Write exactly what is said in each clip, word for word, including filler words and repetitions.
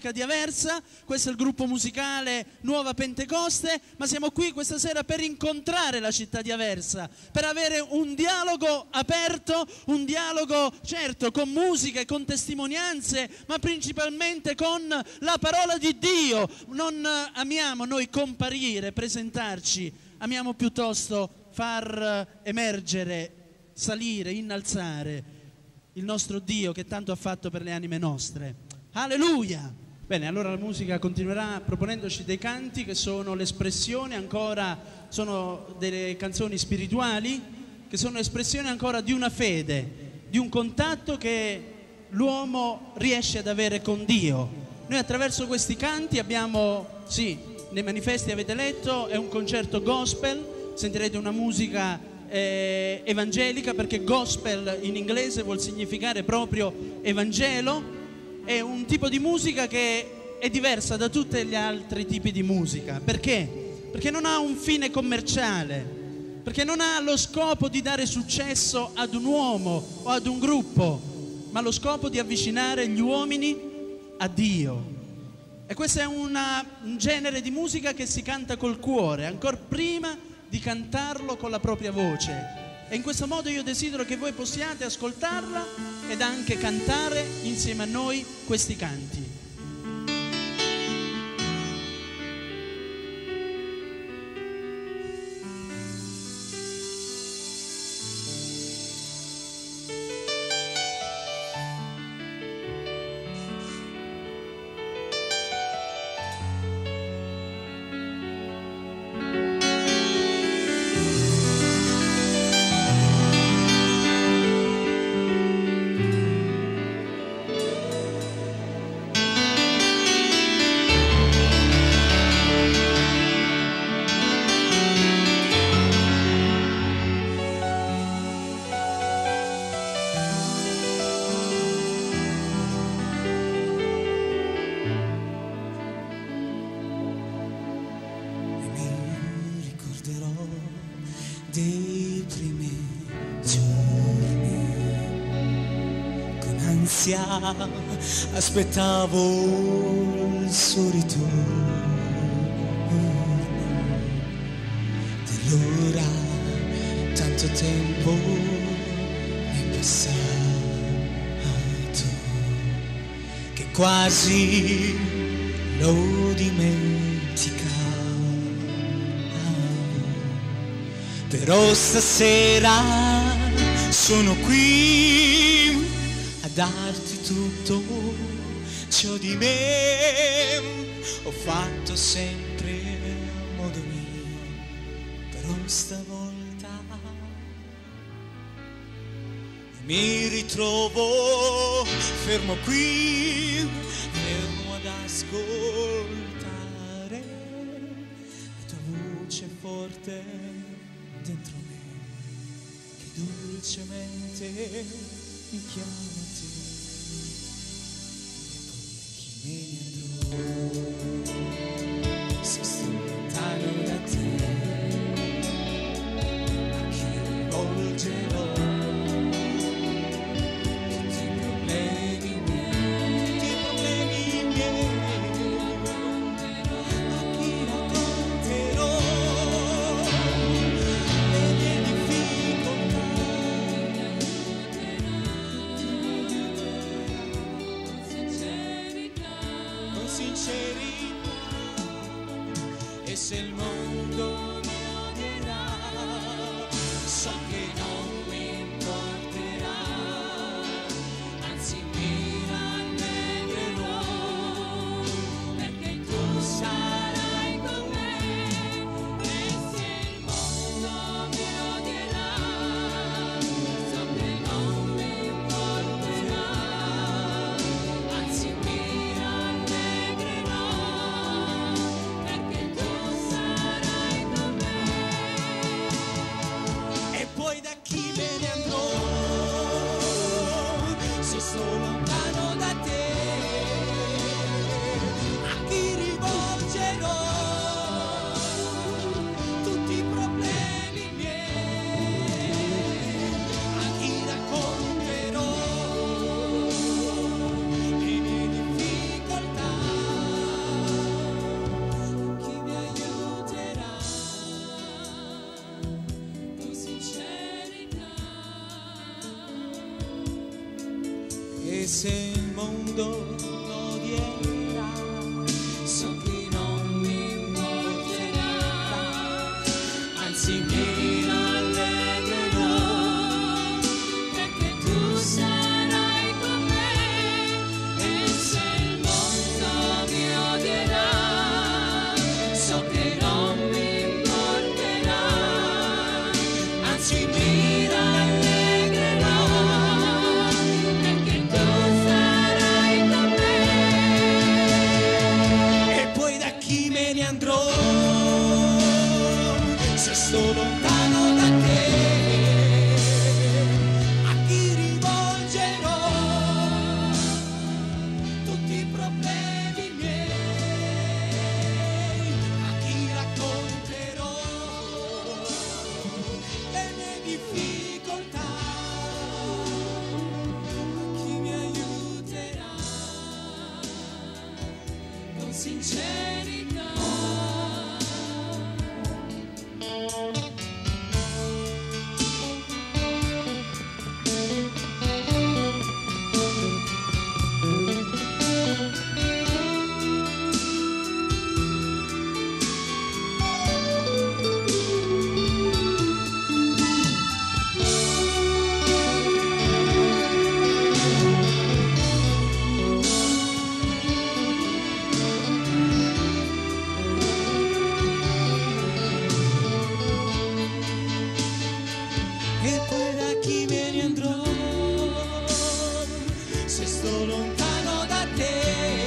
musica di Aversa, questo è il gruppo musicale Nuova Pentecoste, ma siamo qui questa sera per incontrare la città di Aversa, per avere un dialogo aperto, un dialogo certo con musiche, con testimonianze, ma principalmente con la parola di Dio. Non amiamo noi comparire, presentarci, amiamo piuttosto far emergere, salire, innalzare il nostro Dio che tanto ha fatto per le anime nostre. Alleluia! Bene, allora la musica continuerà proponendoci dei canti che sono l'espressione ancora, sono delle canzoni spirituali, che sono l'espressione ancora di una fede, di un contatto che l'uomo riesce ad avere con Dio. Noi attraverso questi canti abbiamo, sì, nei manifesti avete letto, è un concerto gospel, sentirete una musica Eh, evangelica, perché gospel in inglese vuol significare proprio evangelo. È un tipo di musica che è diversa da tutti gli altri tipi di musica. Perché? Perché non ha un fine commerciale, perché non ha lo scopo di dare successo ad un uomo o ad un gruppo, ma lo scopo di avvicinare gli uomini a Dio. E questo è una, un genere di musica che si canta col cuore, ancora prima di cantarlo con la propria voce, e in questo modo io desidero che voi possiate ascoltarla ed anche cantare insieme a noi questi canti. Dei primi giorni con ansia aspettavo il suo ritorno, dell'ora tanto tempo è passato che quasi lo dimenticavo. Però stasera sono qui a darti tutto ciò di me ho fatto sempre a modo mio, però stavolta mi ritrovo fermo qui, fermo ad ascoltare la tua voce forte dentro me, che dolcemente mi chiamati, e poi chi me ne andrò, se sto lontano da te, a chi rivolgerò tutti i problemi miei, tutti i problemi miei, a chi racconterò sincerità, e se il mondo mi odierà, so che non mi importerà, anzi mi rallegrerò, perché tu sarai con me. E se il mondo mi odierà, so che non mi importerà, anzi mi poi da chi me ne andrò, se sto lontano da te, a chi rivolgerò tutti i problemi miei, a chi racconterò le mie difficoltà, Anche se il mondo lo odierà, so che non mi importerà, anzi mi rallegrerò, perché tu sarai con me. E se il mondo mi odierà, so che non mi importerà, anzi mi rallegrerò, perché tu sarai con me. E poi da chi me ne andrò, se sto lontano da te? A chi rivolgerò tutti i problemi miei? A chi racconterò le mie difficoltà? A chi mi aiuterà con sincerità? E poi da chi me ne andrò, se sto lontano da te?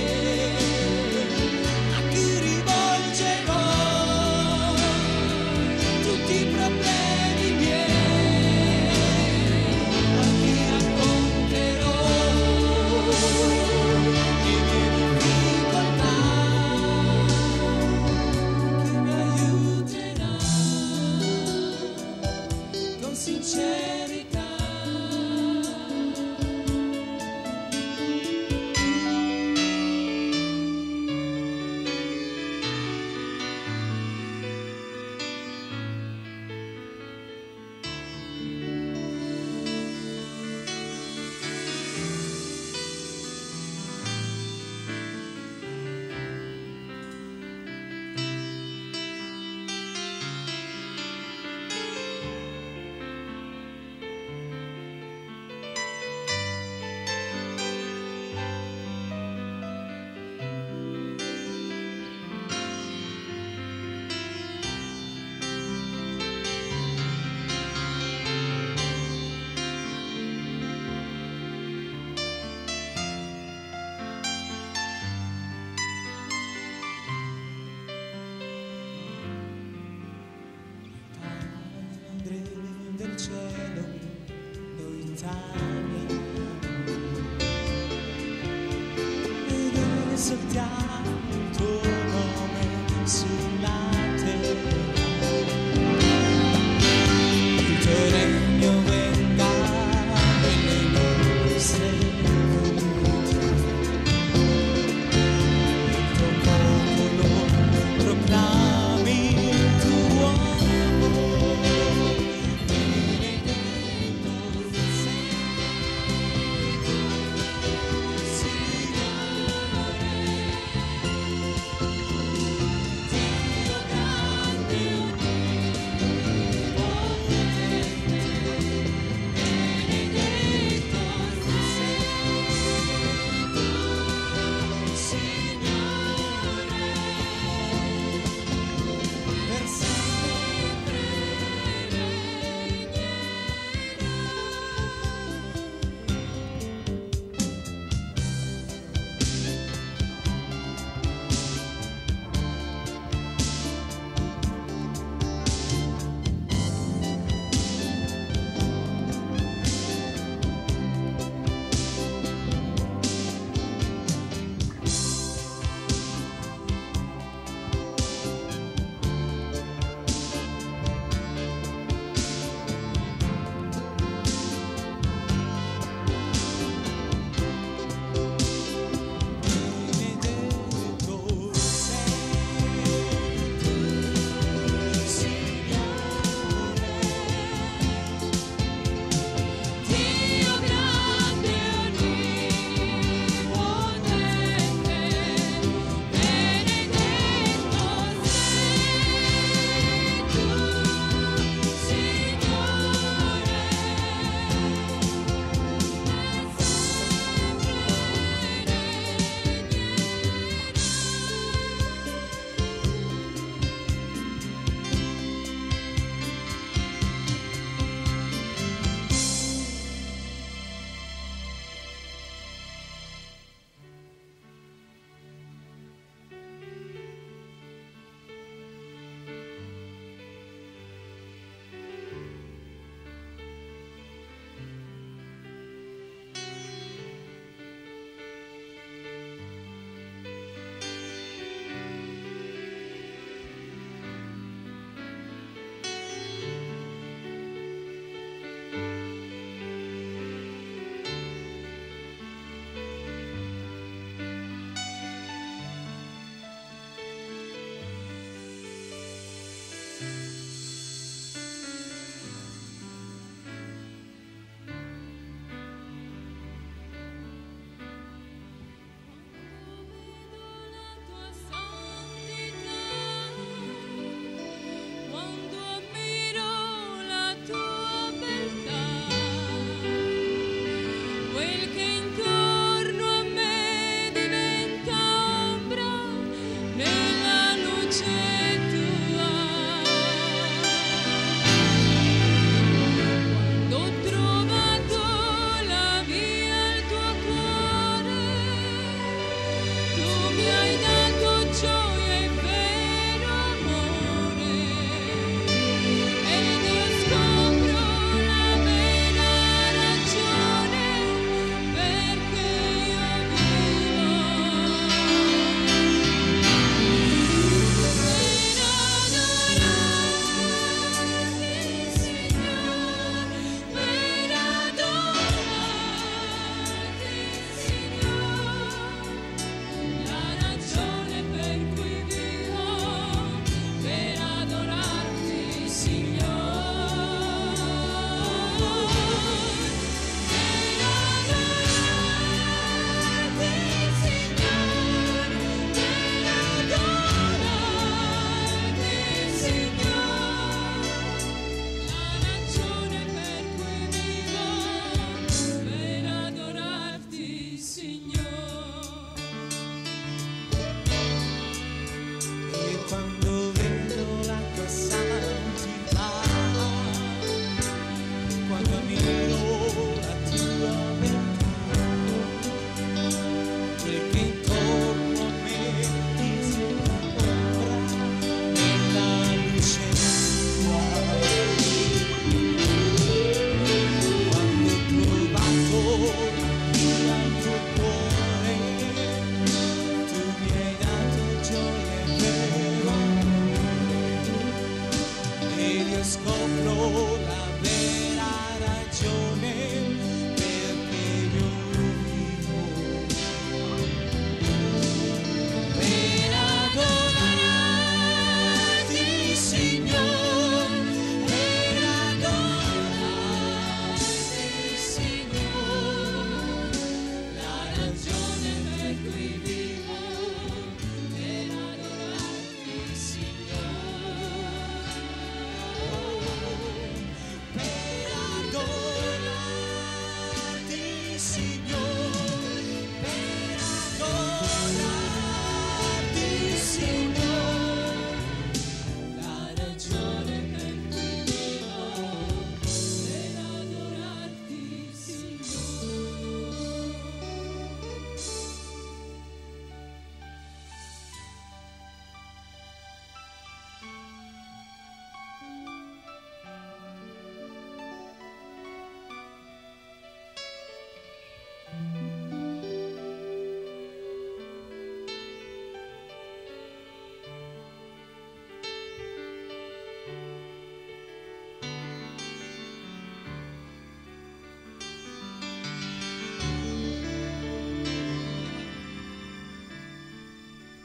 A chi rivolgerò tutti i problemi miei? A chi racconterò le mie difficoltà? Chi mi aiuterà con sincerità? Padre del cielo, noi t'amiamo ed esaltiamo il tuo nome sulla terra. Il tuo regno venga nelle nostre vite, il tuo popolo proclami il tuo amore. Benedetto sei, Signore,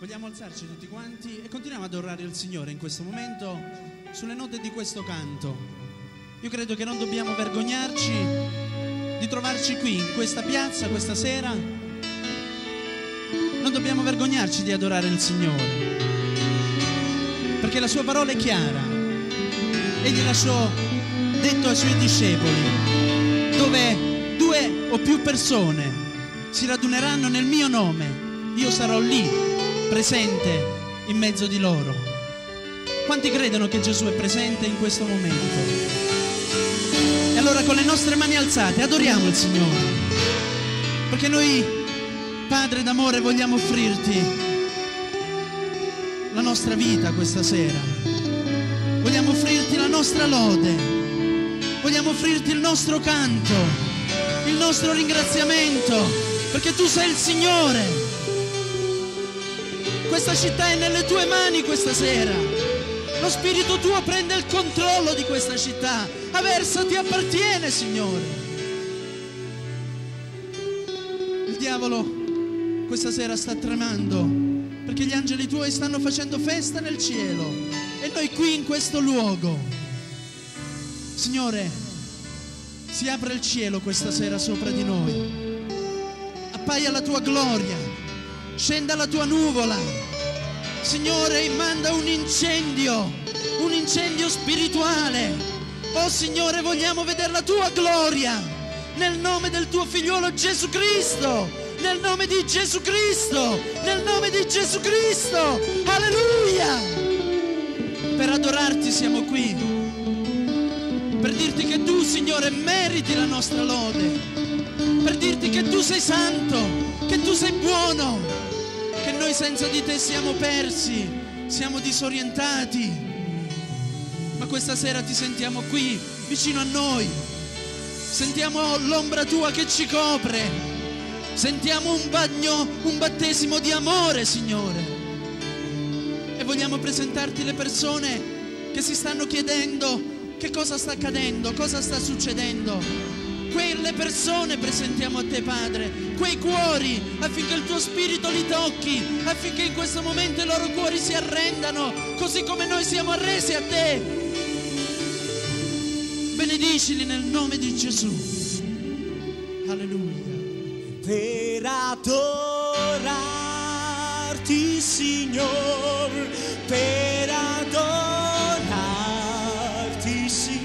Vogliamo alzarci tutti quanti e continuiamo ad adorare il Signore in questo momento sulle note di questo canto. Io credo che non dobbiamo vergognarci di trovarci qui in questa piazza questa sera. Non dobbiamo vergognarci di adorare il Signore, perché la sua parola è chiara. Egli lasciò detto ai suoi discepoli: dove due o più persone si raduneranno nel mio nome, io sarò lì presente in mezzo di loro. Quanti credono che Gesù è presente in questo momento? E allora con le nostre mani alzate adoriamo il Signore, perché noi, Padre d'amore, vogliamo offrirti la nostra vita questa sera, vogliamo offrirti la nostra lode, vogliamo offrirti il nostro canto, il nostro ringraziamento, perché tu sei il Signore. Questa città è nelle tue mani questa sera. Lo Spirito tuo prende il controllo di questa città. Aversa ti appartiene, Signore. Il diavolo questa sera sta tremando, perché gli angeli tuoi stanno facendo festa nel cielo e noi qui in questo luogo. Signore, si apre il cielo questa sera sopra di noi. Appaia la tua gloria. Scenda la tua nuvola, Signore, e manda un incendio, un incendio spirituale. Oh Signore, vogliamo vedere la tua gloria nel nome del tuo figliuolo Gesù Cristo, nel nome di Gesù Cristo, nel nome di Gesù Cristo. Alleluia! Per adorarti siamo qui, per dirti che tu, Signore, meriti la nostra lode, per dirti che tu sei santo, che tu sei buono, che noi senza di te siamo persi, siamo disorientati, ma questa sera ti sentiamo qui vicino a noi, sentiamo l'ombra tua che ci copre, sentiamo un bagno, un battesimo di amore, Signore, e vogliamo presentarti le persone che si stanno chiedendo che cosa sta accadendo, cosa sta succedendo. Quelle persone presentiamo a te, Padre, quei cuori, affinché il tuo Spirito li tocchi, affinché in questo momento i loro cuori si arrendano, così come noi siamo arresi a te. Benedicili nel nome di Gesù. Alleluia. Per adorarti, Signor, per adorarti, Signor.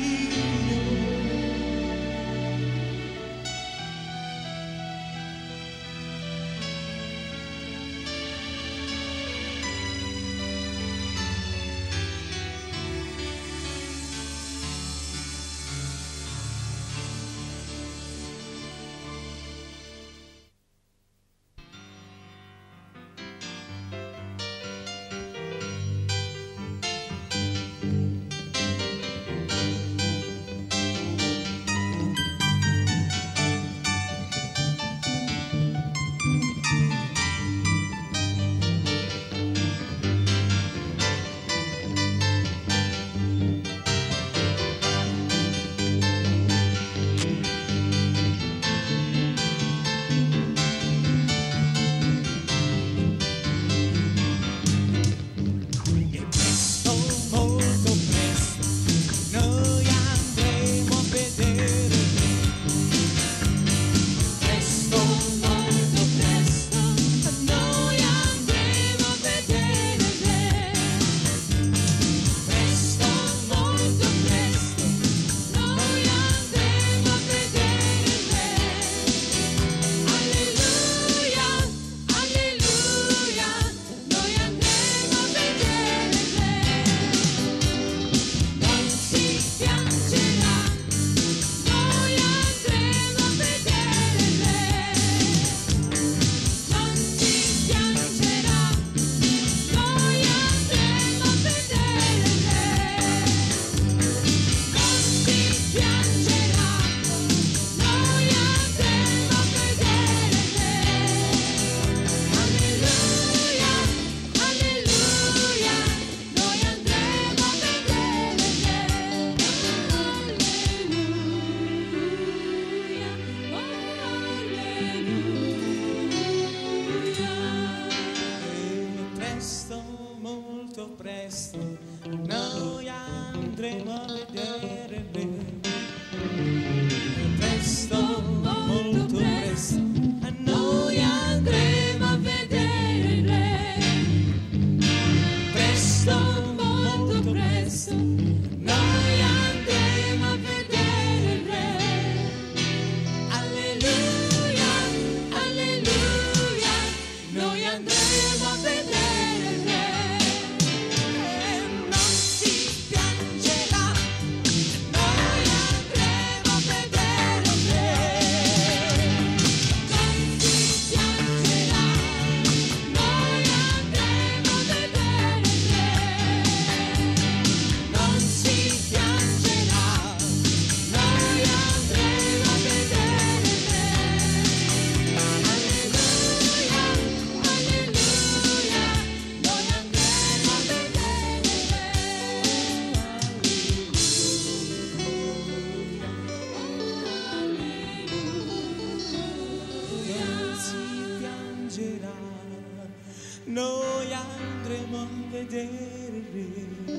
noi andremo a vedere il Re,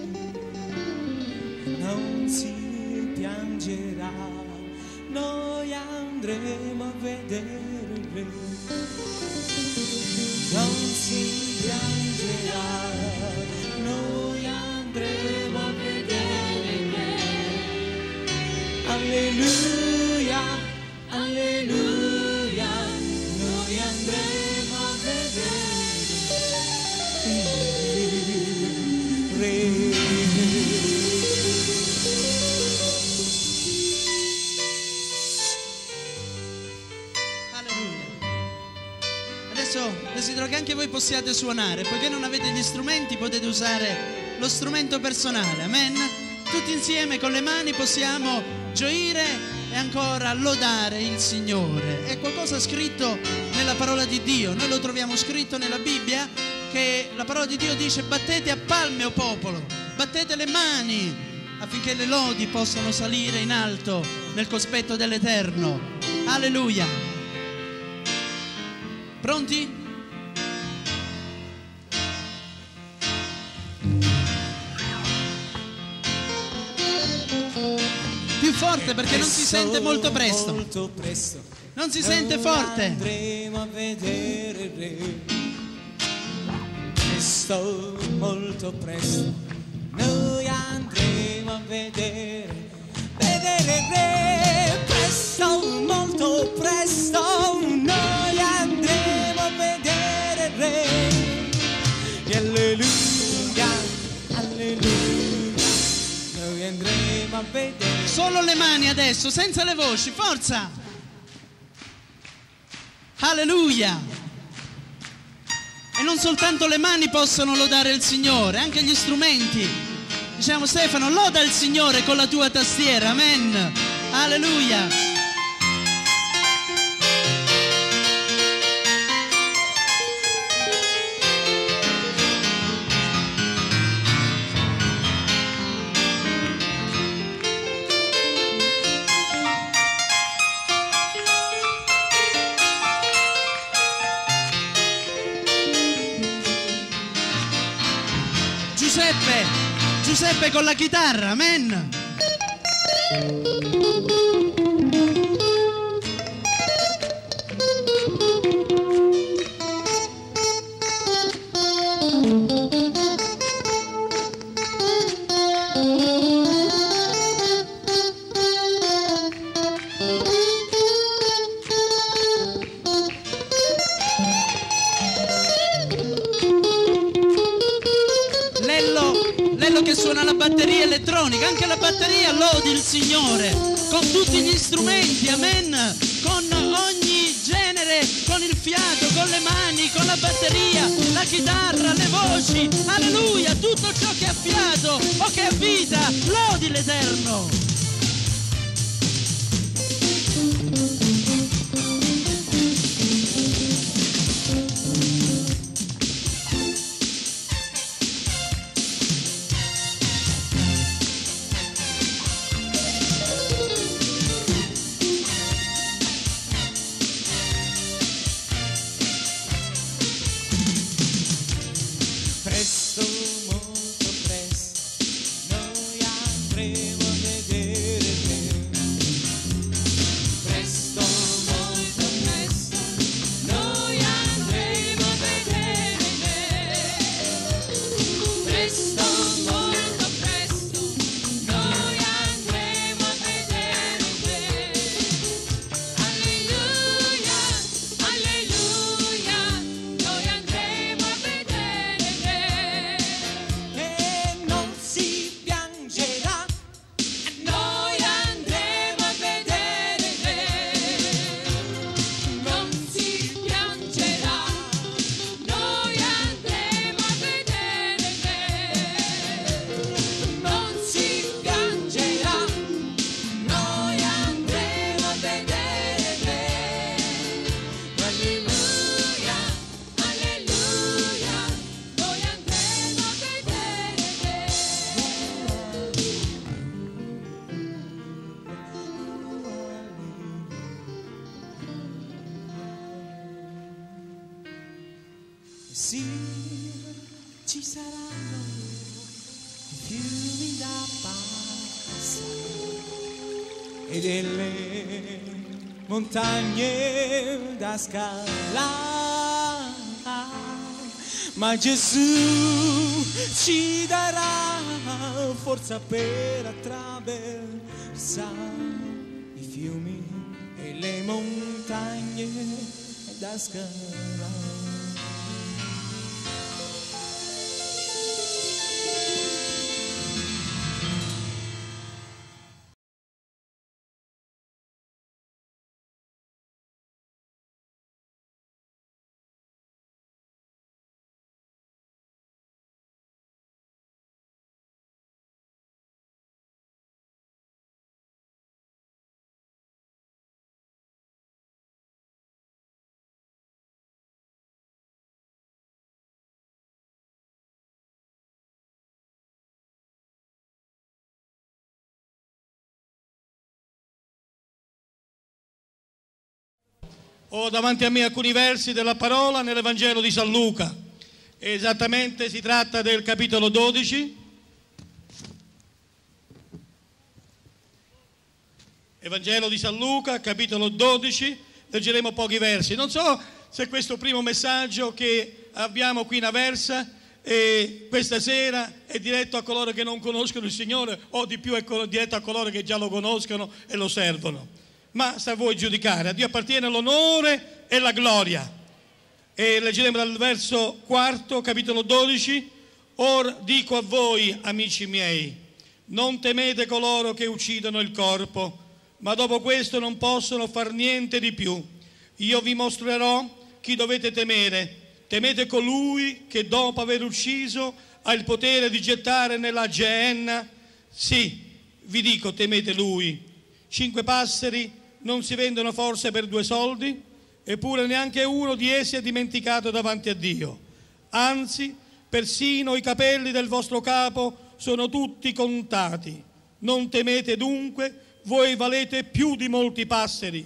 non si piangerà, noi andremo a vedere il Re, non si piangerà, noi andremo a vedere il Re. Alleluia, alleluia, noi andremo a vedere il Re. Alleluia. Adesso desidero che anche voi possiate suonare, poiché non avete gli strumenti potete usare lo strumento personale, amen? Tutti insieme con le mani possiamo gioire e ancora lodare il Signore. È qualcosa scritto nella parola di Dio, noi lo troviamo scritto nella Bibbia, che la parola di Dio dice: battete a palme, o popolo, battete le mani affinché le lodi possano salire in alto nel cospetto dell'Eterno. Alleluia. Pronti? Più forte, perché non si sente molto presto. Molto presto. Non si sente forte. Andremo a vedere il Re. Presto, molto presto. Noi andremo a vedere, vedere il Re. Presto, molto presto. Noi andremo a vedere il Re. E alleluia, alleluia. Noi andremo a vedere. Solo le mani adesso, senza le voci, forza! Alleluia! E non soltanto le mani possono lodare il Signore, anche gli strumenti. Diciamo: Stefano, loda il Signore con la tua tastiera, amen! Alleluia! Giuseppe, Giuseppe con la chitarra, amen. Lello che suona la batteria elettronica, anche la batteria lodi il Signore, con tutti gli strumenti, amen, con ogni genere, con il fiato, con le mani, con la batteria, la chitarra, le voci, alleluia, tutto ciò che ha fiato o che ha vita, lodi l'Eterno. Presto, molto presto, noi andremo a vedere Sì, ci saranno fiumi da passare e delle montagne da scalare, ma Gesù ci darà forza per attraversare i fiumi e le montagne da scalare. Ho davanti a me alcuni versi della parola nell'Evangelo di San Luca. Esattamente si tratta del capitolo dodici. Evangelo di San Luca, capitolo dodici. Leggeremo pochi versi. Non so se questo primo messaggio che abbiamo qui in Aversa e questa sera è diretto a coloro che non conoscono il Signore o di più è diretto a coloro che già lo conoscono e lo servono. Ma sta a voi giudicare. A Dio appartiene l'onore e la gloria. E leggeremo dal verso quarto, capitolo dodici. Or dico a voi, amici miei, non temete coloro che uccidono il corpo, ma dopo questo non possono far niente di più. Io vi mostrerò chi dovete temere. Temete colui che dopo aver ucciso ha il potere di gettare nella Geenna. Sì, vi dico, temete lui. Cinque passeri non si vendono forse per due soldi? Eppure neanche uno di essi è dimenticato davanti a Dio. Anzi, persino i capelli del vostro capo sono tutti contati. Non temete dunque, voi valete più di molti passeri.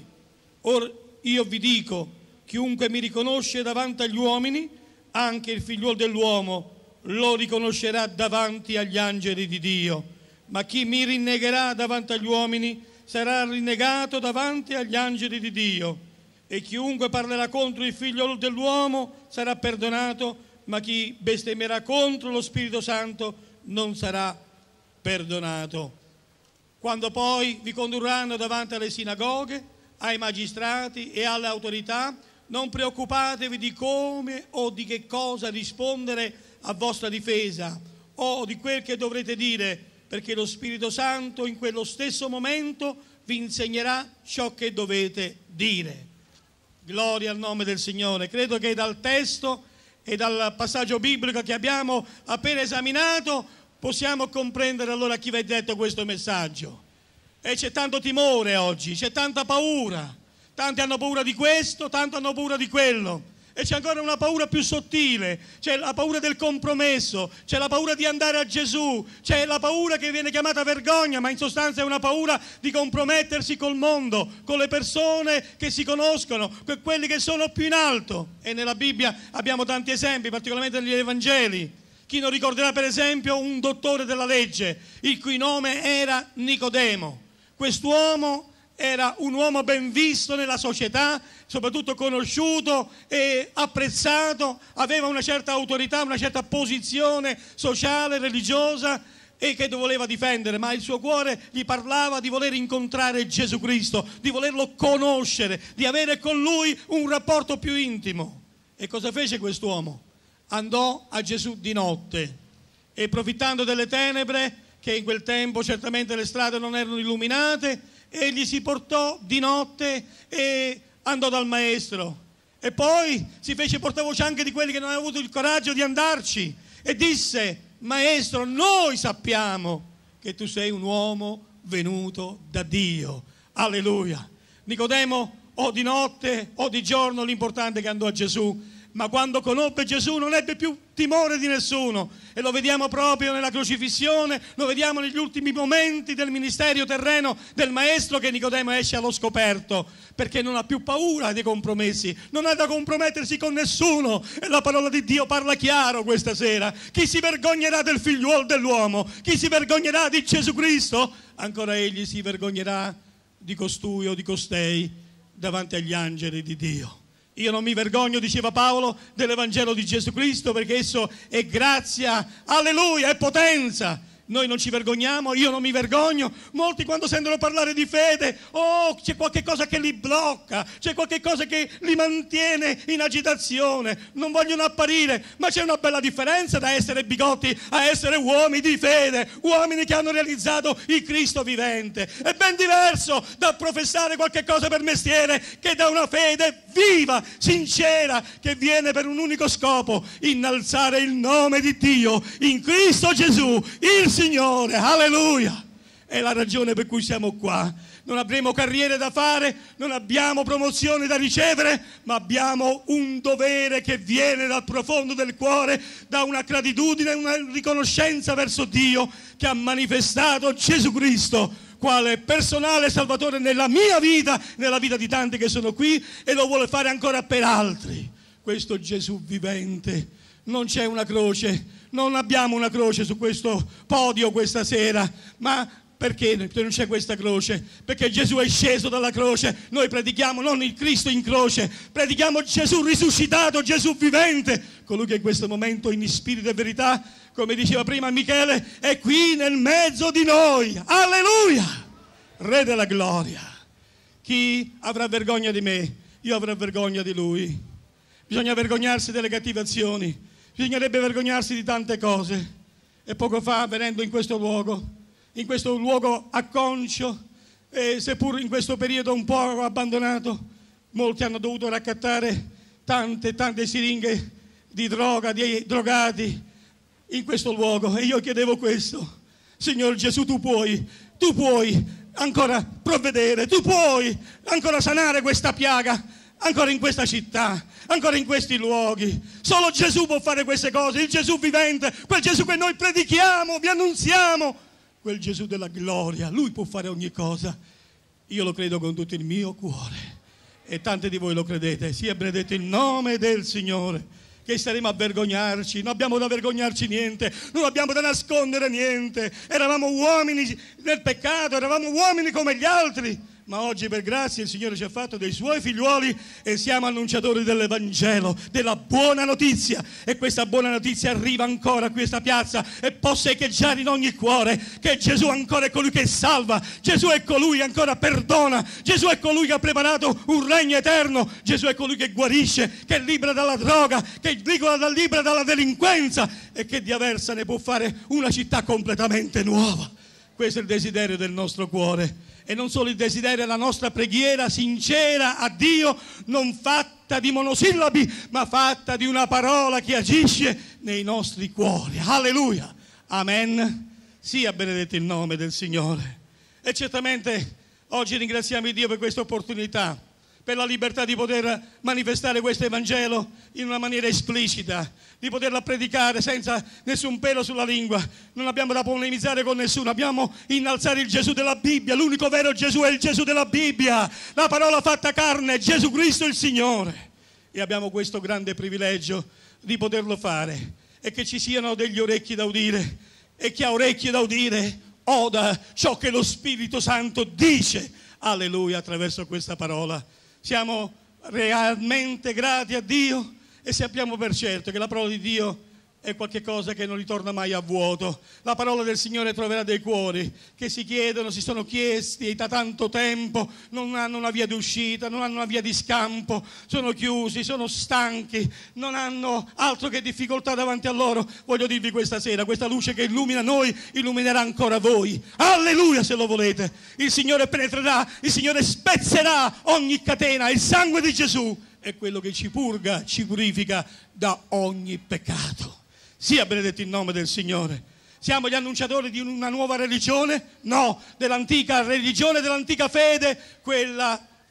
Or io vi dico, chiunque mi riconosce davanti agli uomini, anche il figliuolo dell'uomo lo riconoscerà davanti agli angeli di Dio. Ma chi mi rinnegherà davanti agli uomini sarà rinnegato davanti agli angeli di Dio. E chiunque parlerà contro il figlio dell'uomo sarà perdonato, ma chi bestemmierà contro lo Spirito Santo non sarà perdonato. Quando poi vi condurranno davanti alle sinagoghe, ai magistrati e alle autorità, non preoccupatevi di come o di che cosa rispondere a vostra difesa o di quel che dovrete dire, perché lo Spirito Santo in quello stesso momento vi insegnerà ciò che dovete dire. Gloria al nome del Signore. Credo che dal testo e dal passaggio biblico che abbiamo appena esaminato possiamo comprendere allora a chi vi è detto questo messaggio. E c'è tanto timore oggi, c'è tanta paura. Tanti hanno paura di questo, tanti hanno paura di quello. E c'è ancora una paura più sottile, c'è la paura del compromesso, c'è la paura di andare a Gesù, c'è la paura che viene chiamata vergogna, ma in sostanza è una paura di compromettersi col mondo, con le persone che si conoscono, con quelli che sono più in alto. E nella Bibbia abbiamo tanti esempi, particolarmente negli Evangeli. Chi non ricorderà per esempio un dottore della legge, il cui nome era Nicodemo. Quest'uomo era un uomo ben visto nella società, soprattutto conosciuto e apprezzato, aveva una certa autorità, una certa posizione sociale, religiosa e che voleva difendere, ma il suo cuore gli parlava di voler incontrare Gesù Cristo, di volerlo conoscere, di avere con lui un rapporto più intimo. E cosa fece quest'uomo? Andò a Gesù di notte e, approfittando delle tenebre, che in quel tempo certamente le strade non erano illuminate, egli si portò di notte e andò dal maestro. E poi si fece portavoce anche di quelli che non avevano avuto il coraggio di andarci e disse: maestro, noi sappiamo che tu sei un uomo venuto da Dio. Alleluia. Nicodemo, o di notte o di giorno, l'importante è che andò a Gesù ma quando conobbe Gesù non ebbe più timore di nessuno, e lo vediamo proprio nella crocifissione, lo vediamo negli ultimi momenti del ministero terreno del Maestro, che Nicodemo esce allo scoperto, perché non ha più paura dei compromessi, non ha da compromettersi con nessuno, e la parola di Dio parla chiaro questa sera. Chi si vergognerà del figliuolo dell'uomo? Chi si vergognerà di Gesù Cristo? Ancora egli si vergognerà di costui o di costei davanti agli angeli di Dio. Io non mi vergogno, diceva Paolo, dell'Evangelo di Gesù Cristo, perché esso è grazia, alleluia, è potenza. Noi non ci vergogniamo, io non mi vergogno. Molti quando sentono parlare di fede, oh, c'è qualche cosa che li blocca, c'è qualche cosa che li mantiene in agitazione, non vogliono apparire, ma c'è una bella differenza da essere bigotti a essere uomini di fede, uomini che hanno realizzato il Cristo vivente. È ben diverso da professare qualche cosa per mestiere che da una fede viva, sincera, che viene per un unico scopo: innalzare il nome di Dio in Cristo Gesù, il Signore, alleluia. È la ragione per cui siamo qua. Non avremo carriere da fare, non abbiamo promozioni da ricevere, ma abbiamo un dovere che viene dal profondo del cuore, da una gratitudine, una riconoscenza verso Dio, che ha manifestato Gesù Cristo quale personale Salvatore nella mia vita, nella vita di tanti che sono qui, e lo vuole fare ancora per altri. Questo Gesù vivente. Non c'è una croce, non abbiamo una croce su questo podio questa sera, ma perché non c'è questa croce? Perché Gesù è sceso dalla croce. Noi predichiamo non il Cristo in croce, predichiamo Gesù risuscitato, Gesù vivente, colui che in questo momento in spirito e verità, come diceva prima Michele, è qui nel mezzo di noi. Alleluia! Re della gloria. Chi avrà vergogna di me? Io avrò vergogna di lui. Bisogna vergognarsi delle cattive azioni, bisognerebbe vergognarsi di tante cose. E poco fa, venendo in questo luogo, in questo luogo acconcio, e seppur in questo periodo un po' abbandonato, molti hanno dovuto raccattare tante, tante siringhe di droga, di drogati in questo luogo. E io chiedevo questo: Signor Gesù, tu puoi, tu puoi ancora provvedere, tu puoi ancora sanare questa piaga, ancora in questa città, ancora in questi luoghi. Solo Gesù può fare queste cose, il Gesù vivente, quel Gesù che noi predichiamo, vi annunziamo, quel Gesù della gloria. Lui può fare ogni cosa. Io lo credo con tutto il mio cuore, e tanti di voi lo credete. Sia benedetto il nome del Signore. Che staremo a vergognarci? Non abbiamo da vergognarci niente, non abbiamo da nascondere niente. Eravamo uomini nel peccato, eravamo uomini come gli altri, ma oggi per grazia il Signore ci ha fatto dei Suoi figliuoli e siamo annunciatori dell'Evangelo, della buona notizia. E questa buona notizia arriva ancora a questa piazza e possa echeggiare in ogni cuore che Gesù ancora è colui che salva, Gesù è colui che ancora perdona, Gesù è colui che ha preparato un regno eterno, Gesù è colui che guarisce, che libera dalla droga, che libera dalla delinquenza, e che di Aversa ne può fare una città completamente nuova. Questo è il desiderio del nostro cuore. E non solo il desiderio, è la nostra preghiera sincera a Dio, non fatta di monosillabi, ma fatta di una parola che agisce nei nostri cuori. Alleluia, amen. Sia benedetto il nome del Signore. E certamente oggi ringraziamo Dio per questa opportunità, per la libertà di poter manifestare questo Evangelo in una maniera esplicita, di poterla predicare senza nessun pelo sulla lingua. Non abbiamo da polemizzare con nessuno, abbiamo innalzare il Gesù della Bibbia. L'unico vero Gesù è il Gesù della Bibbia, la parola fatta carne, Gesù Cristo il Signore. E abbiamo questo grande privilegio di poterlo fare, e che ci siano degli orecchi da udire, e chi ha orecchie da udire oda ciò che lo Spirito Santo dice, alleluia, attraverso questa parola. Siamo realmente grati a Dio e sappiamo per certo che la parola di Dio è qualcosa che non ritorna mai a vuoto. La parola del Signore troverà dei cuori che si chiedono, si sono chiesti da tanto tempo, non hanno una via d'uscita, non hanno una via di scampo, sono chiusi, sono stanchi, non hanno altro che difficoltà davanti a loro. Voglio dirvi questa sera, questa luce che illumina noi illuminerà ancora voi. Alleluia, se lo volete. Il Signore penetrerà, il Signore spezzerà ogni catena. Il sangue di Gesù è quello che ci purga, ci purifica da ogni peccato. Sia benedetto il nome del Signore. Siamo gli annunciatori di una nuova religione? No, dell'antica religione, dell'antica fede, quella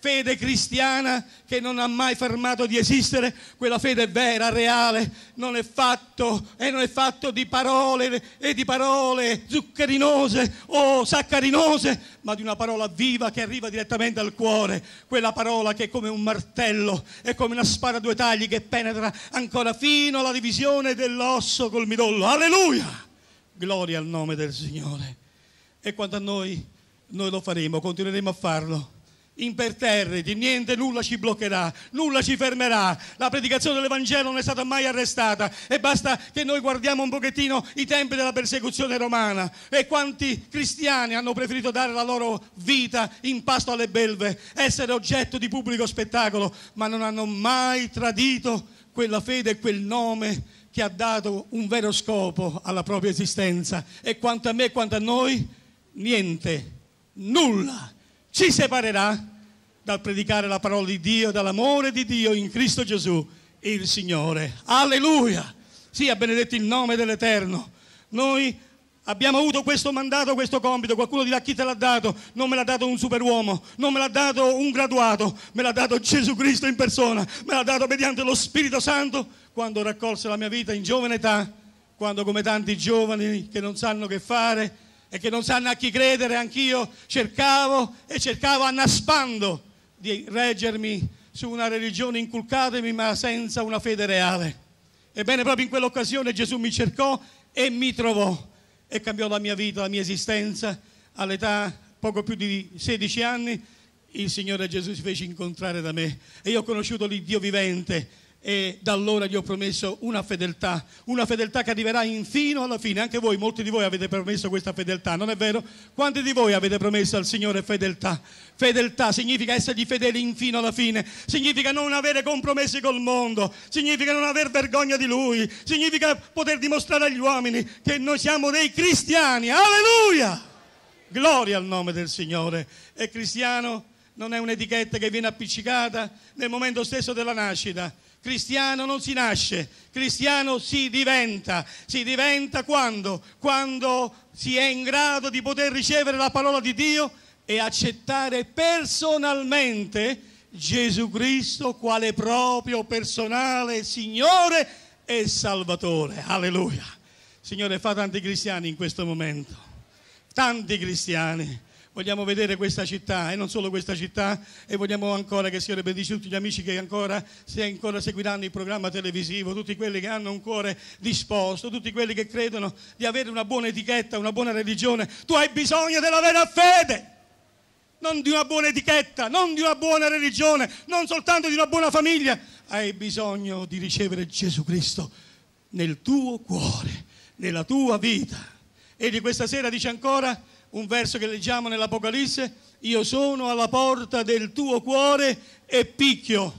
fede cristiana che non ha mai fermato di esistere, quella fede vera, reale, non è fatto e non è fatto di parole e di parole zucccherinose o saccarinose, ma di una parola viva che arriva direttamente al cuore, quella parola che è come un martello, è come una spada a due tagli che penetra ancora fino alla divisione dell'osso col midollo. Alleluia! Gloria al nome del Signore. E quanto a noi, noi lo faremo, continueremo a farlo. Imperterriti, niente, nulla ci bloccherà, nulla ci fermerà. La predicazione dell'Evangelo non è stata mai arrestata, e basta che noi guardiamo un pochettino i tempi della persecuzione romana e quanti cristiani hanno preferito dare la loro vita in pasto alle belve, essere oggetto di pubblico spettacolo, ma non hanno mai tradito quella fede e quel nome che ha dato un vero scopo alla propria esistenza. E quanto a me e quanto a noi, niente, nulla ci separerà dal predicare la parola di Dio, dall'amore di Dio in Cristo Gesù, il Signore. Alleluia! Sia benedetto il nome dell'Eterno. Noi abbiamo avuto questo mandato, questo compito. Qualcuno dirà: chi te l'ha dato? Non me l'ha dato un superuomo, non me l'ha dato un graduato, me l'ha dato Gesù Cristo in persona, me l'ha dato mediante lo Spirito Santo, quando raccolse la mia vita in giovane età, quando, come tanti giovani che non sanno che fare e che non sanno a chi credere, anch'io cercavo e cercavo annaspando di reggermi su una religione inculcatemi, ma senza una fede reale. Ebbene, proprio in quell'occasione Gesù mi cercò e mi trovò e cambiò la mia vita, la mia esistenza. All'età poco più di sedici anni il Signore Gesù si fece incontrare da me e io ho conosciuto l'Iddio vivente, e da allora gli ho promesso una fedeltà, una fedeltà che arriverà infino alla fine. Anche voi, molti di voi avete promesso questa fedeltà, non è vero? Quanti di voi avete promesso al Signore fedeltà? Fedeltà significa essergli fedeli infino alla fine, significa non avere compromessi col mondo, significa non aver vergogna di Lui, significa poter dimostrare agli uomini che noi siamo dei cristiani. Alleluia! Gloria al nome del Signore. E cristiano non è un'etichetta che viene appiccicata nel momento stesso della nascita. Cristiano non si nasce, cristiano si diventa. Si diventa quando? Quando si è in grado di poter ricevere la parola di Dio e accettare personalmente Gesù Cristo quale proprio personale Signore e Salvatore. Alleluia! Signore, fa tanti cristiani in questo momento, tanti cristiani. Vogliamo vedere questa città, e non solo questa città, e vogliamo ancora che il Signore benedica tutti gli amici che ancora, se ancora seguiranno il programma televisivo, tutti quelli che hanno un cuore disposto, tutti quelli che credono di avere una buona etichetta, una buona religione. Tu hai bisogno della vera fede, non di una buona etichetta, non di una buona religione, non soltanto di una buona famiglia. Hai bisogno di ricevere Gesù Cristo nel tuo cuore, nella tua vita. E di questa sera dice ancora un verso che leggiamo nell'Apocalisse: io sono alla porta del tuo cuore e picchio.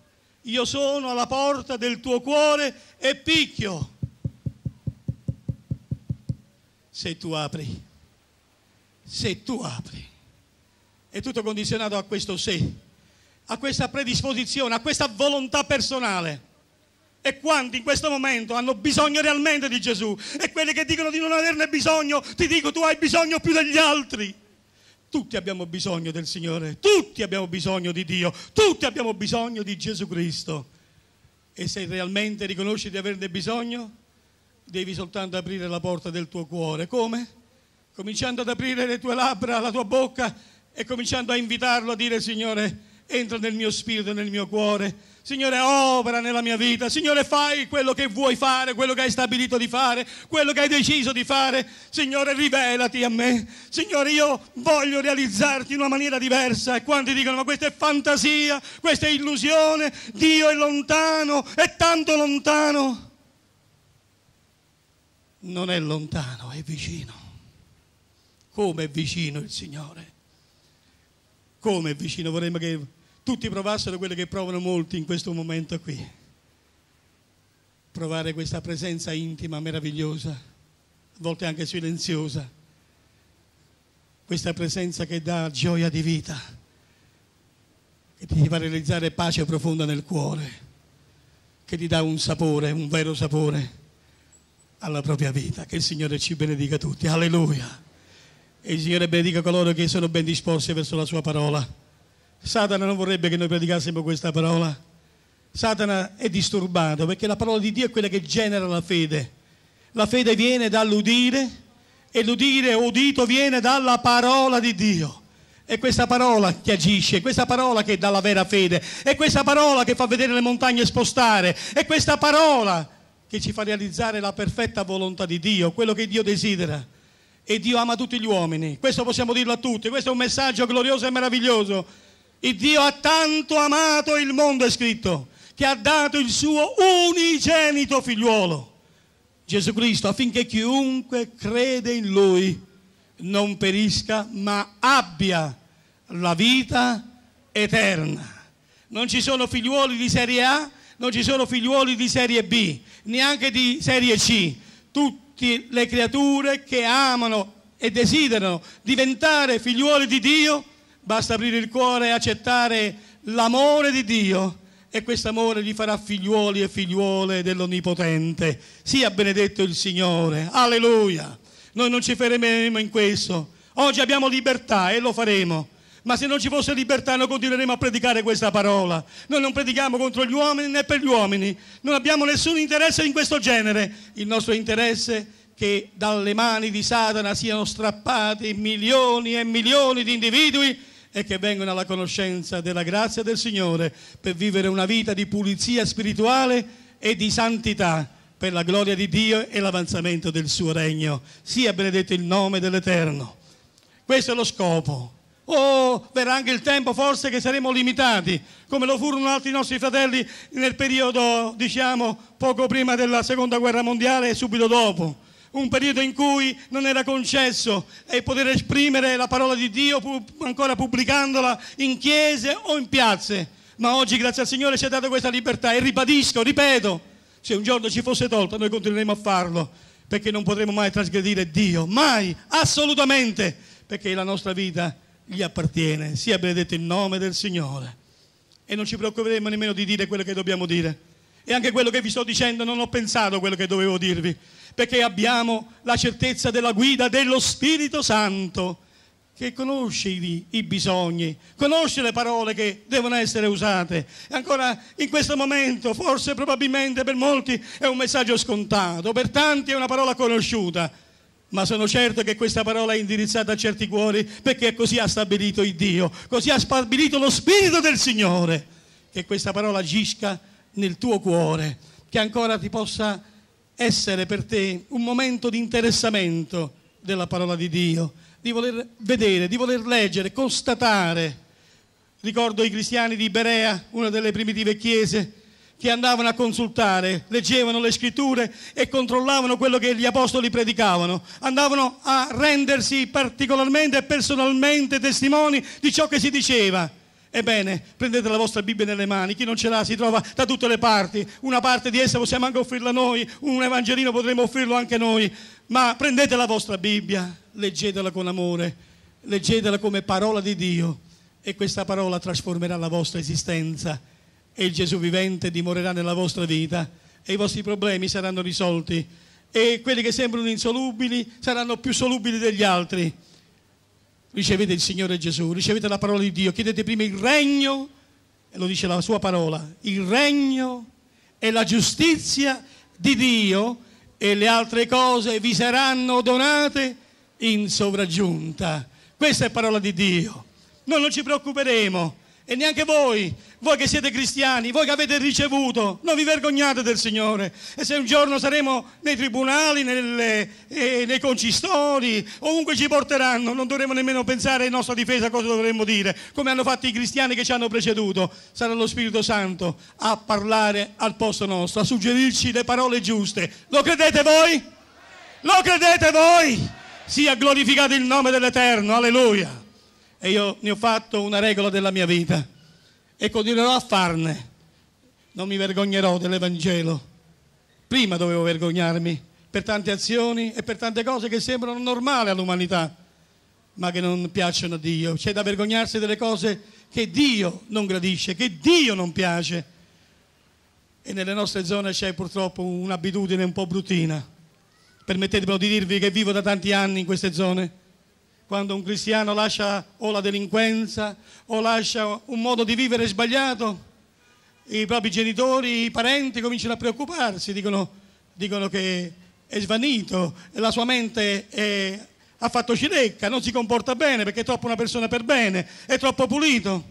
Io sono alla porta del tuo cuore e picchio. Se tu apri, se tu apri. È tutto condizionato a questo se, a questa predisposizione, a questa volontà personale. E quanti in questo momento hanno bisogno realmente di Gesù? E quelli che dicono di non averne bisogno, ti dico, tu hai bisogno più degli altri. Tutti abbiamo bisogno del Signore, tutti abbiamo bisogno di Dio, tutti abbiamo bisogno di Gesù Cristo. E se realmente riconosci di averne bisogno, devi soltanto aprire la porta del tuo cuore. Come? Cominciando ad aprire le tue labbra, la tua bocca, e cominciando a invitarlo a dire: Signore, entra nel mio spirito e nel mio cuore. Signore, opera nella mia vita. Signore, fai quello che vuoi fare, quello che hai stabilito di fare, quello che hai deciso di fare. Signore, rivelati a me. Signore, io voglio realizzarti in una maniera diversa. E quanti dicono: ma questa è fantasia, questa è illusione, Dio è lontano, è tanto lontano. Non è lontano, è vicino. Come è vicino il Signore? Come è vicino? Vorremmo che tutti provassero quello che provano molti in questo momento qui. Provare questa presenza intima, meravigliosa, a volte anche silenziosa. Questa presenza che dà gioia di vita, che ti fa realizzare pace profonda nel cuore, che ti dà un sapore, un vero sapore alla propria vita. Che il Signore ci benedica tutti. Alleluia. E il Signore benedica coloro che sono ben disposti verso la sua parola. Satana non vorrebbe che noi predicassimo questa parola. Satana è disturbato perché la parola di Dio è quella che genera la fede. La fede viene dall'udire e l'udire udito viene dalla parola di Dio. È questa parola che agisce, è questa parola che dà la vera fede, è questa parola che fa vedere le montagne spostare, è questa parola che ci fa realizzare la perfetta volontà di Dio, quello che Dio desidera. E Dio ama tutti gli uomini, questo possiamo dirlo a tutti, questo è un messaggio glorioso e meraviglioso. Il Dio ha tanto amato il mondo, è scritto, che ha dato il suo unigenito figliuolo, Gesù Cristo, affinché chiunque crede in Lui non perisca, ma abbia la vita eterna. Non ci sono figliuoli di serie A, non ci sono figliuoli di serie B, neanche di serie C. Tutte le creature che amano e desiderano diventare figliuoli di Dio, basta aprire il cuore e accettare l'amore di Dio, e questo amore li farà figliuoli e figliuole dell'Onnipotente. Sia benedetto il Signore, alleluia. Noi non ci fermeremo in questo. Oggi abbiamo libertà e lo faremo, ma se non ci fosse libertà noi continueremo a predicare questa parola. Noi non predichiamo contro gli uomini né per gli uomini, non abbiamo nessun interesse in questo genere. Il nostro interesse è che dalle mani di Satana siano strappati milioni e milioni di individui e che vengano alla conoscenza della grazia del Signore per vivere una vita di pulizia spirituale e di santità per la gloria di Dio e l'avanzamento del suo regno. Sia benedetto il nome dell'Eterno. Questo è lo scopo. Oh, verrà anche il tempo forse che saremo limitati, come lo furono altri nostri fratelli nel periodo, diciamo, poco prima della seconda guerra mondiale e subito dopo. Un periodo in cui non era concesso eh, poter esprimere la parola di Dio pu- ancora pubblicandola in chiese o in piazze. Ma oggi, grazie al Signore, ci ha dato questa libertà. E ribadisco, ripeto, se un giorno ci fosse tolta, noi continueremo a farlo, perché non potremo mai trasgredire Dio, mai, assolutamente, perché la nostra vita gli appartiene. Sia benedetto il nome del Signore. E non ci preoccuperemo nemmeno di dire quello che dobbiamo dire. E anche quello che vi sto dicendo non ho pensato quello che dovevo dirvi, perché abbiamo la certezza della guida dello Spirito Santo, che conosce i, i bisogni, conosce le parole che devono essere usate. E ancora in questo momento, forse probabilmente per molti è un messaggio scontato, per tanti è una parola conosciuta, ma sono certo che questa parola è indirizzata a certi cuori, perché così ha stabilito il Dio, così ha stabilito lo Spirito del Signore, che questa parola agisca nel tuo cuore, che ancora ti possa essere per te un momento di interessamento della parola di Dio, di voler vedere, di voler leggere, constatare. Ricordo i cristiani di Berea, una delle primitive chiese, che andavano a consultare, leggevano le scritture e controllavano quello che gli apostoli predicavano, andavano a rendersi particolarmente e personalmente testimoni di ciò che si diceva. Ebbene, prendete la vostra Bibbia nelle mani, chi non ce l'ha si trova da tutte le parti, una parte di essa possiamo anche offrirla noi, un evangelino potremo offrirlo anche noi, ma prendete la vostra Bibbia, leggetela con amore, leggetela come parola di Dio, e questa parola trasformerà la vostra esistenza e il Gesù vivente dimorerà nella vostra vita e i vostri problemi saranno risolti e quelli che sembrano insolubili saranno più solubili degli altri. Ricevete il Signore Gesù, ricevete la parola di Dio, chiedete prima il regno, e lo dice la sua parola, il regno e la giustizia di Dio, e le altre cose vi saranno donate in sovraggiunta. Questa è parola di Dio. Noi non ci preoccuperemo, e neanche voi, voi che siete cristiani, voi che avete ricevuto, non vi vergognate del Signore. E se un giorno saremo nei tribunali, nelle, eh, nei concistori, ovunque ci porteranno, non dovremo nemmeno pensare in nostra difesa cosa dovremmo dire, come hanno fatto i cristiani che ci hanno preceduto. Sarà lo Spirito Santo a parlare al posto nostro, a suggerirci le parole giuste. Lo credete voi? Lo credete voi? Sia glorificato il nome dell'Eterno, alleluia. E io ne ho fatto una regola della mia vita e continuerò a farne. Non mi vergognerò dell'Evangelo. Prima dovevo vergognarmi per tante azioni e per tante cose che sembrano normali all'umanità, ma che non piacciono a Dio. C'è da vergognarsi delle cose che Dio non gradisce, che Dio non piace. E nelle nostre zone c'è purtroppo un'abitudine un po' bruttina. Permettetemi di dirvi che vivo da tanti anni in queste zone. quando un cristiano lascia o la delinquenza o lascia un modo di vivere sbagliato, i propri genitori, i parenti cominciano a preoccuparsi, dicono, dicono che è svanito, la sua mente è, ha fatto cilecca, non si comporta bene perché è troppo una persona per bene, è troppo pulito.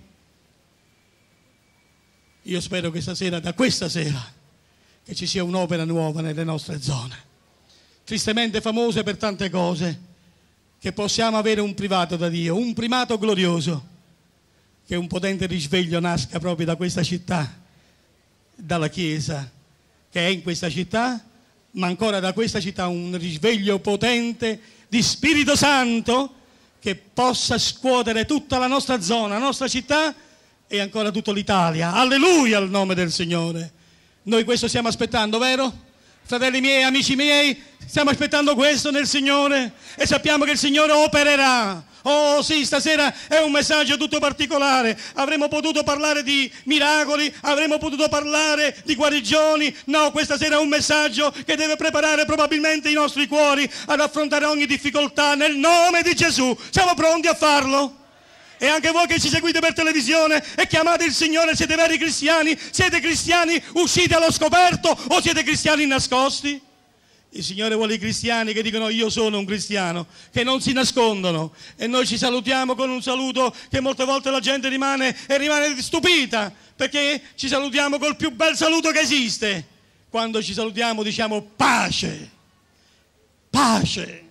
Io spero che stasera, da questa sera, che ci sia un'opera nuova nelle nostre zone, tristemente famose per tante cose, che possiamo avere un privato da Dio, un primato glorioso, che un potente risveglio nasca proprio da questa città, dalla Chiesa che è in questa città, ma ancora da questa città un risveglio potente di Spirito Santo che possa scuotere tutta la nostra zona, la nostra città e ancora tutta l'Italia. Alleluia al nome del Signore. Noi questo stiamo aspettando, vero? Fratelli miei, amici miei, stiamo aspettando questo nel Signore e sappiamo che il Signore opererà. Oh sì, stasera è un messaggio tutto particolare. Avremmo potuto parlare di miracoli, avremmo potuto parlare di guarigioni. No, questa sera è un messaggio che deve preparare probabilmente i nostri cuori ad affrontare ogni difficoltà nel nome di Gesù. Siamo pronti a farlo? E anche voi che ci seguite per televisione e chiamate il Signore, siete veri cristiani? Siete cristiani usciti allo scoperto o siete cristiani nascosti? Il Signore vuole i cristiani che dicono io sono un cristiano, che non si nascondono. E noi ci salutiamo con un saluto che molte volte la gente rimane e rimane stupita, perché ci salutiamo col più bel saluto che esiste. Quando ci salutiamo diciamo pace, pace.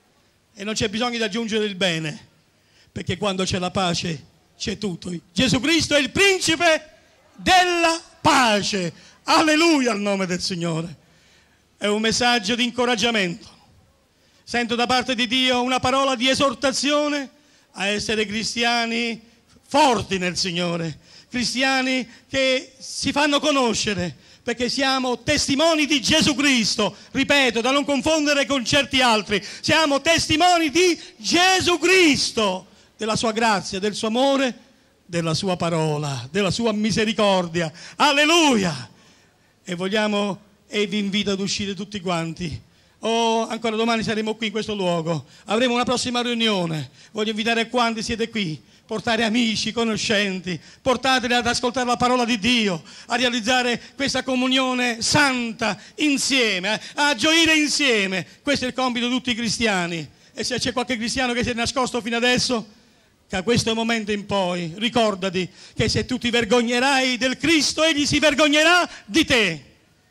E non c'è bisogno di aggiungere il bene, perché quando c'è la pace c'è tutto. Gesù Cristo è il principe della pace. Alleluia al nome del Signore. È un messaggio di incoraggiamento. Sento da parte di Dio una parola di esortazione a essere cristiani forti nel Signore, cristiani che si fanno conoscere, perché siamo testimoni di Gesù Cristo, ripeto, da non confondere con certi altri, siamo testimoni di Gesù Cristo, della sua grazia, del suo amore, della sua parola, della sua misericordia. Alleluia! E vogliamo e vi invito ad uscire tutti quanti. Oh, ancora domani saremo qui in questo luogo, avremo una prossima riunione. Voglio invitare quanti siete qui, portare amici, conoscenti, portateli ad ascoltare la parola di Dio, a realizzare questa comunione santa insieme, a gioire insieme. Questo è il compito di tutti i cristiani. E se c'è qualche cristiano che si è nascosto fino adesso, che a questo momento in poi ricordati che se tu ti vergognerai del Cristo, egli si vergognerà di te.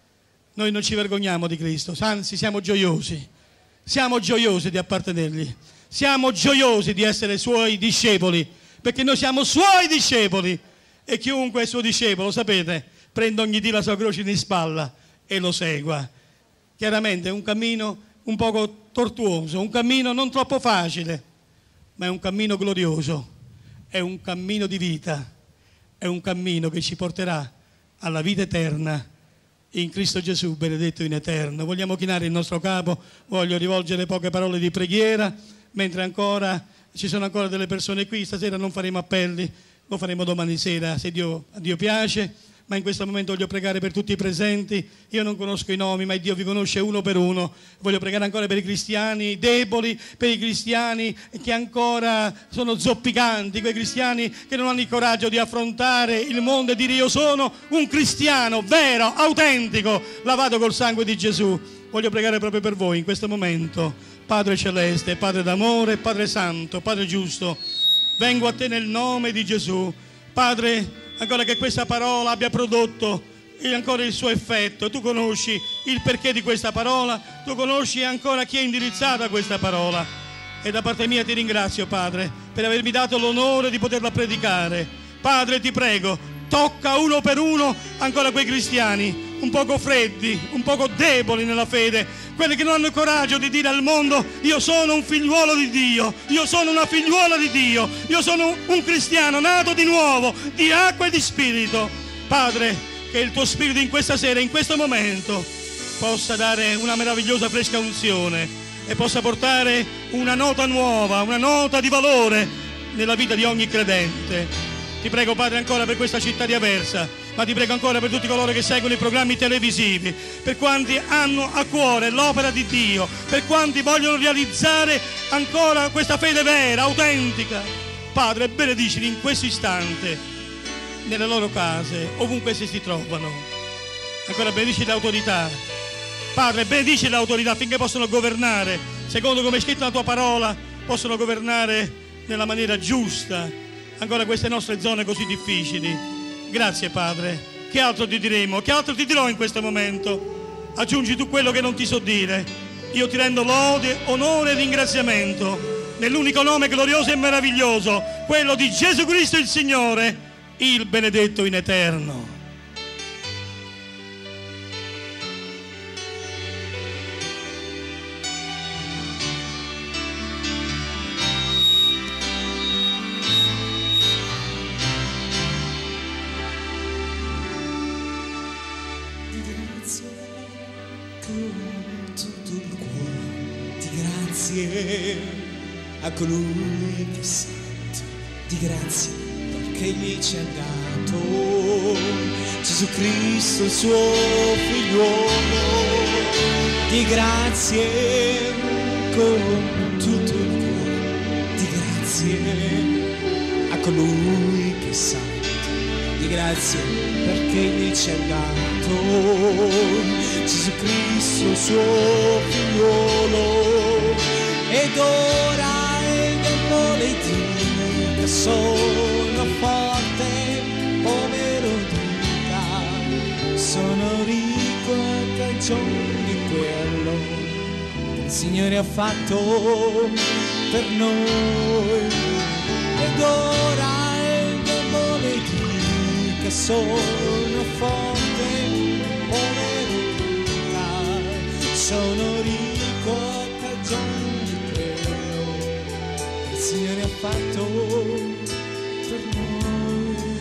Noi non ci vergogniamo di Cristo, anzi siamo gioiosi, siamo gioiosi di appartenergli, siamo gioiosi di essere suoi discepoli, perché noi siamo suoi discepoli e chiunque è suo discepolo, sapete, prende ogni dì la sua croce in spalla e lo segua. Chiaramente è un cammino un poco tortuoso, un cammino non troppo facile, ma è un cammino glorioso, è un cammino di vita, è un cammino che ci porterà alla vita eterna in Cristo Gesù, benedetto in eterno. Vogliamo chinare il nostro capo, voglio rivolgere poche parole di preghiera, mentre ancora ci sono ancora delle persone qui. Stasera non faremo appelli, lo faremo domani sera, se Dio, a Dio piace, ma in questo momento voglio pregare per tutti i presenti. Io non conosco i nomi, ma Dio vi conosce uno per uno. Voglio pregare ancora per i cristiani deboli, per i cristiani che ancora sono zoppicanti, quei cristiani che non hanno il coraggio di affrontare il mondo e dire io sono un cristiano vero, autentico, lavato col sangue di Gesù. Voglio pregare proprio per voi in questo momento. Padre celeste, Padre d'amore, Padre santo, Padre giusto, vengo a te nel nome di Gesù. Padre, ancora che questa parola abbia prodotto ancora il suo effetto, tu conosci il perché di questa parola, tu conosci ancora chi è indirizzato a questa parola. E da parte mia ti ringrazio, Padre, per avermi dato l'onore di poterla predicare. Padre, ti prego, tocca uno per uno ancora quei cristiani un poco freddi, un poco deboli nella fede, quelli che non hanno il coraggio di dire al mondo io sono un figliuolo di Dio, io sono una figliuola di Dio, io sono un cristiano nato di nuovo, di acqua e di spirito. Padre, che il tuo spirito in questa sera, in questo momento, possa dare una meravigliosa fresca unzione e possa portare una nota nuova, una nota di valore nella vita di ogni credente. Ti prego, Padre, ancora per questa città di Aversa, ma ti prego ancora per tutti coloro che seguono i programmi televisivi, per quanti hanno a cuore l'opera di Dio, per quanti vogliono realizzare ancora questa fede vera, autentica. Padre, benedicili in questo istante, nelle loro case, ovunque essi si trovano. Ancora benedici l'autorità. Padre, benedici l'autorità affinché possano governare, secondo come è scritto nella tua parola, possono governare nella maniera giusta ancora queste nostre zone così difficili. Grazie Padre, che altro ti diremo, che altro ti dirò in questo momento? Aggiungi tu quello che non ti so dire. Io ti rendo lode, onore e ringraziamento nell'unico nome glorioso e meraviglioso, quello di Gesù Cristo il Signore, il benedetto in eterno. A colui che sente di grazia perché gli ci ha dato Gesù Cristo il suo figliuolo, di grazie con tutto il cuore, di grazie a colui che sente di grazia perché gli ci ha dato Gesù Cristo il suo figliuolo, ed ora vuole dire che sono forte, povero dica, sono ricco a cagione di quello che il Signore ha fatto per noi. Ed ora vuole dire che sono forte, povero dica, sono ricco a cagione il Signore ha fatto per noi.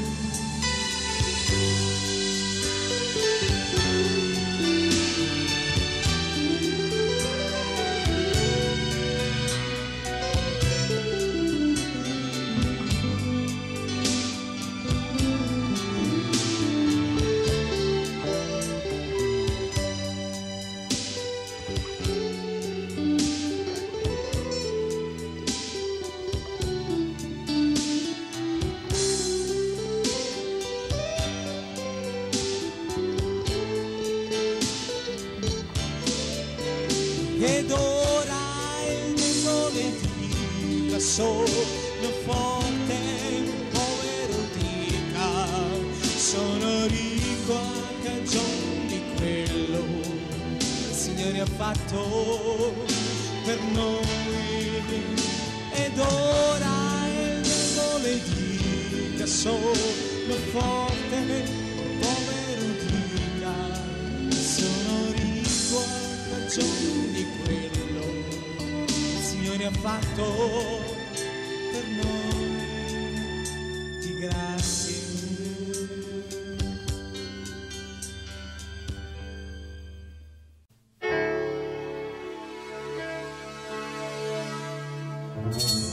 Ed ora il debole dica, sono forte, povero dica, sono ricco a cagione di quello che il Signore ha fatto per noi. Ed ora il debole dica, sono forte, povero dica, sono ricco a cagione di quello che il Signore ha fatto per noi, di grazie. Thank you.